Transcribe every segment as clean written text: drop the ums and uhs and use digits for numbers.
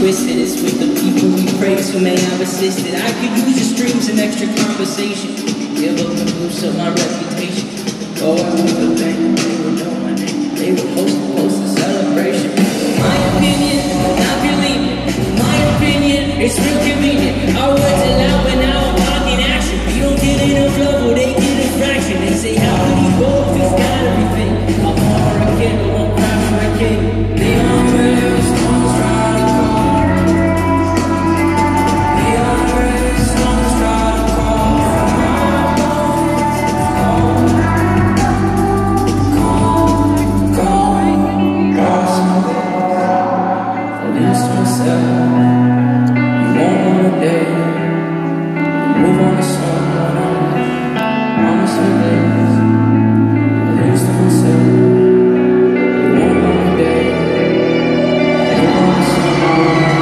twisted. It's with the people we praise who may have assisted. I could use your streams and extra conversation. Give up and boost up my reputation. Oh, I was the thing, they would know my name. They would post a celebration. My opinion, not believing. My opinion, it's real convenient. Our words are loud, but now I'm talking action. We don't get enough love, or they get a fraction. They say, how could he both? He's got everything. I'm on a kid, but won't cry for my kid. They all wear stones try to call. They all wear stones try to call. I lose to myself. You won't want a day. Move on to someone else. Promise me this. I lose to myself. You won't want a day. Move on to someone else.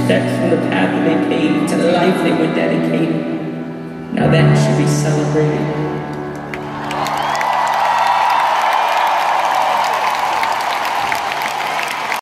Now that should be celebrated.